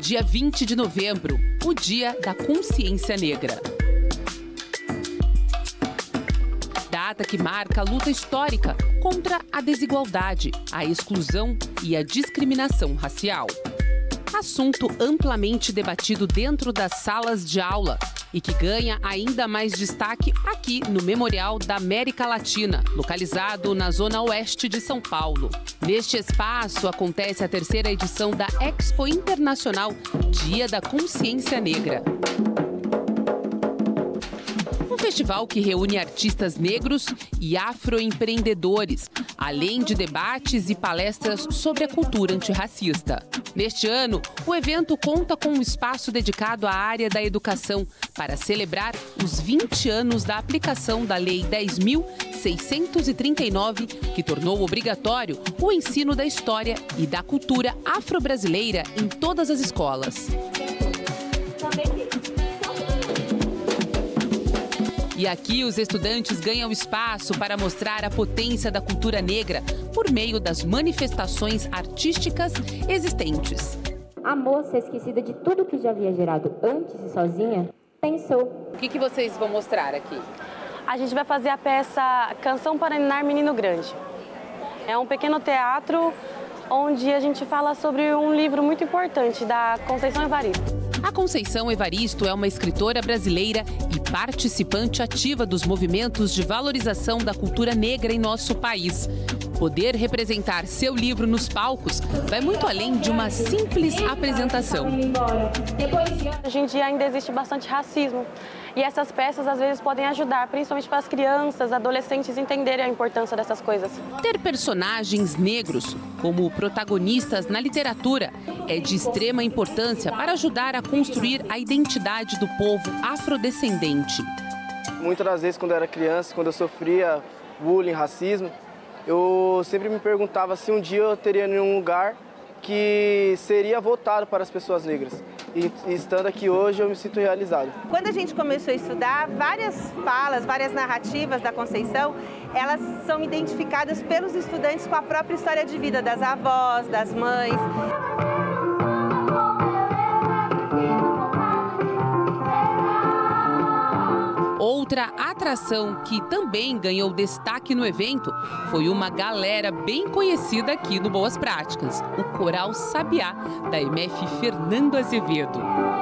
Dia 20 de novembro, o Dia da Consciência Negra. Data que marca a luta histórica contra a desigualdade, a exclusão e a discriminação racial. Assunto amplamente debatido dentro das salas de aula e que ganha ainda mais destaque aqui no Memorial da América Latina, localizado na zona oeste de São Paulo. Neste espaço acontece a terceira edição da Expo Internacional Dia da Consciência Negra. Um festival que reúne artistas negros e afroempreendedores, além de debates e palestras sobre a cultura antirracista. Neste ano, o evento conta com um espaço dedicado à área da educação para celebrar os 20 anos da aplicação da Lei 10.639, que tornou obrigatório o ensino da história e da cultura afro-brasileira em todas as escolas. E aqui os estudantes ganham espaço para mostrar a potência da cultura negra por meio das manifestações artísticas existentes. A moça, esquecida de tudo que já havia gerado antes e sozinha, pensou. O que vocês vão mostrar aqui? A gente vai fazer a peça Canção para Ninar Menino Grande. É um pequeno teatro onde a gente fala sobre um livro muito importante da Conceição Evaristo. A Conceição Evaristo é uma escritora brasileira e participante ativa dos movimentos de valorização da cultura negra em nosso país. Poder representar seu livro nos palcos vai muito além de uma simples apresentação. Hoje em dia ainda existe bastante racismo e essas peças às vezes podem ajudar, principalmente para as crianças, adolescentes entenderem a importância dessas coisas. Ter personagens negros como protagonistas na literatura é de extrema importância para ajudar a construir a identidade do povo afrodescendente. Muitas das vezes, quando eu era criança, quando eu sofria bullying, racismo, eu sempre me perguntava se um dia eu teria nenhum lugar que seria voltado para as pessoas negras. E estando aqui hoje, eu me sinto realizado. Quando a gente começou a estudar, várias falas, várias narrativas da Conceição, elas são identificadas pelos estudantes com a própria história de vida das avós, das mães. Outra atração que também ganhou destaque no evento foi uma galera bem conhecida aqui no Boas Práticas, o Coral Sabiá, da MF Fernando Azevedo.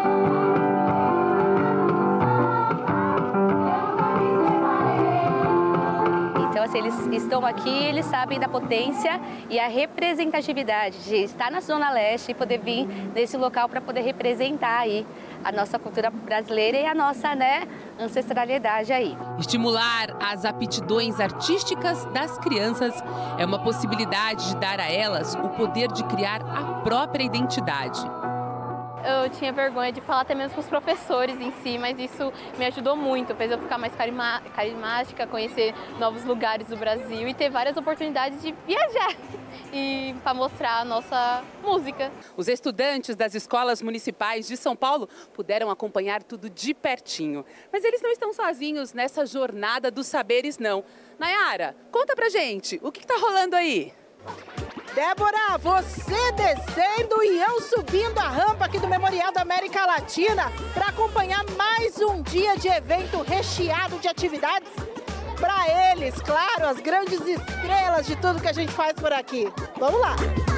Então, assim, eles estão aqui, eles sabem da potência e a representatividade de estar na Zona Leste e poder vir nesse local para poder representar aí a nossa cultura brasileira e a nossa, ancestralidade aí. Estimular as aptidões artísticas das crianças é uma possibilidade de dar a elas o poder de criar a própria identidade. Eu tinha vergonha de falar até mesmo com os professores em si, mas isso me ajudou muito, fez eu ficar mais carismática, conhecer novos lugares do Brasil e ter várias oportunidades de viajar e para mostrar a nossa música. Os estudantes das escolas municipais de São Paulo puderam acompanhar tudo de pertinho. Mas eles não estão sozinhos nessa jornada dos saberes, não. Nayara, conta pra gente, o que está rolando aí? Débora, você descendo e eu subindo a rampa aqui do Memorial da América Latina para acompanhar mais um dia de evento recheado de atividades para eles, claro, as grandes estrelas de tudo que a gente faz por aqui. Vamos lá!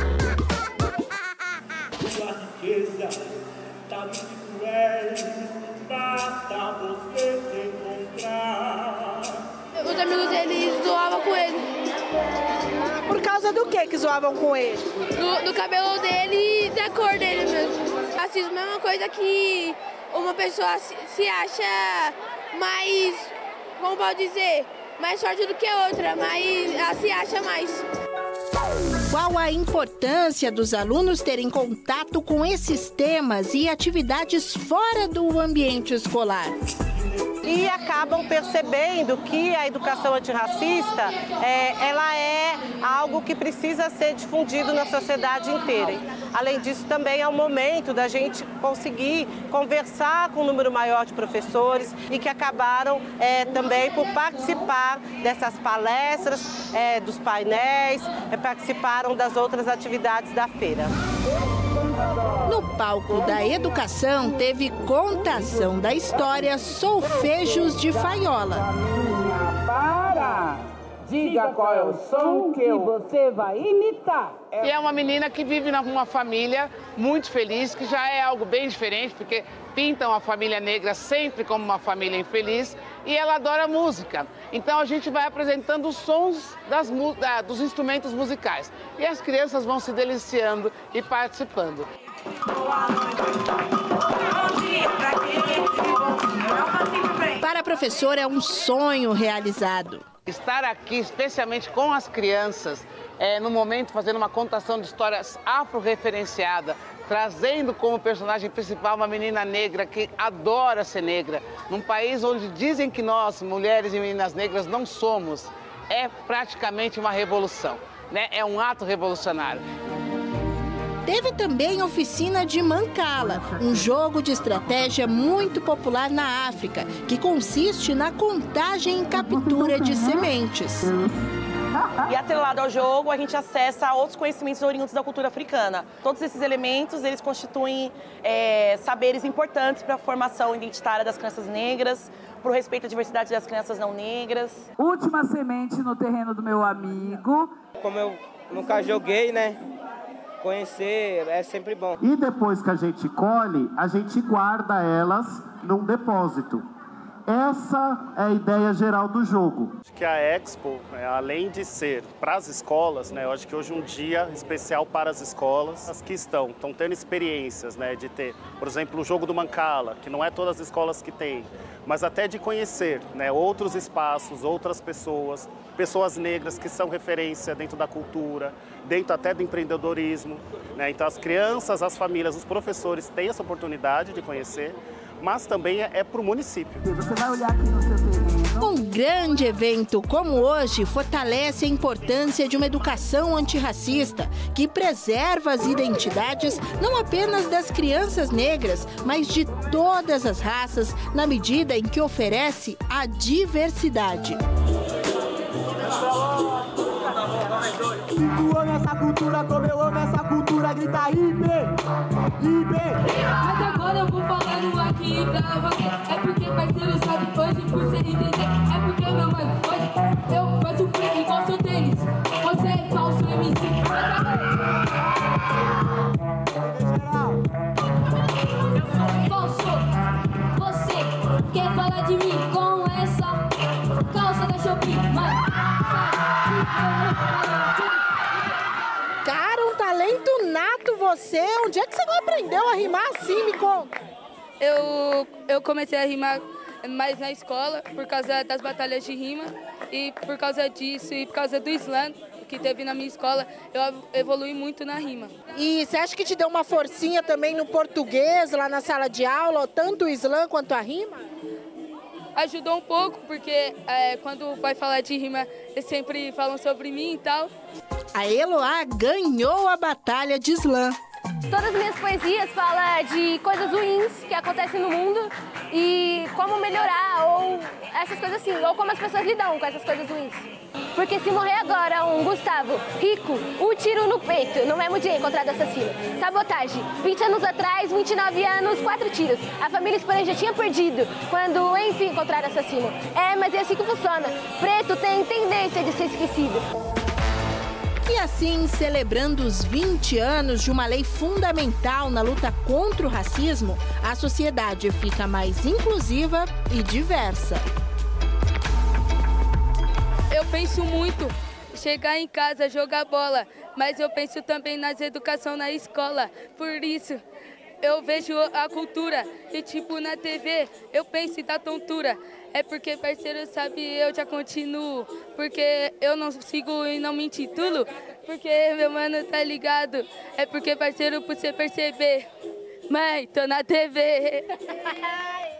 Sua riqueza tá muito cruel, basta você se encontrar. Os amigos dele zoavam com ele. Por causa do que zoavam com ele? Do cabelo dele e da cor dele mesmo. Racismo é uma coisa que uma pessoa se acha mais, como pode dizer, mais forte do que outra, mas ela se acha mais. Qual a importância dos alunos terem contato com esses temas e atividades fora do ambiente escolar? E acabam percebendo que a educação antirracista ela é algo que precisa ser difundido na sociedade inteira. Além disso, também é um momento da gente conseguir conversar com um número maior de professores e que acabaram também por participar dessas palestras, dos painéis, participaram das outras atividades da feira. No palco da educação, teve contação da história Solfejos de Faiola. Para! Diga qual é o som que você vai imitar. E é uma menina que vive numa família muito feliz, que já é algo bem diferente, porque pintam a família negra sempre como uma família infeliz, e ela adora música. Então a gente vai apresentando os sons dos instrumentos musicais. E as crianças vão se deliciando e participando. Para a professora é um sonho realizado. Estar aqui, especialmente com as crianças, no momento fazendo uma contação de histórias afro-referenciada, trazendo como personagem principal uma menina negra que adora ser negra, num país onde dizem que nós, mulheres e meninas negras, não somos, é praticamente uma revolução, né? É um ato revolucionário. Teve também oficina de Mancala, um jogo de estratégia muito popular na África, que consiste na contagem e captura de sementes. E atrelado ao jogo, a gente acessa outros conhecimentos oriundos da cultura africana. Todos esses elementos, eles constituem saberes importantes para a formação identitária das crianças negras, para o respeito à diversidade das crianças não negras. Última semente no terreno do meu amigo. Como eu nunca joguei, né? Conhecer é sempre bom. E depois que a gente colhe, a gente guarda elas num depósito. Essa é a ideia geral do jogo. Acho que a Expo, além de ser para as escolas, né, eu acho que hoje é um dia especial para as escolas, as que estão tendo experiências, né, de ter, por exemplo, o jogo do Mancala, que não é todas as escolas que têm, mas até de conhecer, né, outros espaços, outras pessoas, pessoas negras que são referência dentro da cultura, dentro até do empreendedorismo, né? Então as crianças, as famílias, os professores têm essa oportunidade de conhecer, mas também é para o município. Você vai olhar aqui no seu terreno. Um grande evento como hoje fortalece a importância de uma educação antirracista que preserva as identidades não apenas das crianças negras, mas de todas as raças, na medida em que oferece a diversidade. Tu ama essa cultura como eu amo essa cultura, grita IB, IB. Mas agora eu vou falando aqui pra você. É porque parceiro sabe hoje por você entender. É porque meu mano, hoje eu faço free igual seu tênis. Você é falso MC. Falso, você quer falar de mim com essa calça da Shopee, mano? Cara, um talento nato você. Onde é que você aprendeu a rimar assim? Me conta. Eu comecei a rimar mais na escola por causa das batalhas de rima e por causa disso e por causa do slam que teve na minha escola, eu evolui muito na rima. E você acha que te deu uma forcinha também no português, lá na sala de aula, tanto o slam quanto a rima? Ajudou um pouco, porque quando vai falar de rima, eles sempre falam sobre mim e tal. A Eloá ganhou a batalha de slam. Todas as minhas poesias falam de coisas ruins que acontecem no mundo e como melhorar, ou essas coisas assim, ou como as pessoas lidam com essas coisas ruins. Porque se morrer agora um Gustavo rico, um tiro no peito, no mesmo dia encontrado assassino. Sabotagem, 20 anos atrás, 29 anos, 4 tiros. A família Espanha já tinha perdido quando, enfim, encontraram assassino. Mas é assim que funciona. Preto tem tendência de ser esquecido. E assim, celebrando os 20 anos de uma lei fundamental na luta contra o racismo, a sociedade fica mais inclusiva e diversa. Eu penso muito chegar em casa, jogar bola, mas eu penso também nas educação na escola. Por isso, eu vejo a cultura e, tipo, na TV, eu penso da tontura. É porque, parceiro, sabe, eu já continuo. Porque eu não sigo e não me intitulo. Porque, meu mano, tá ligado? É porque, parceiro, por você perceber. Mãe, tô na TV.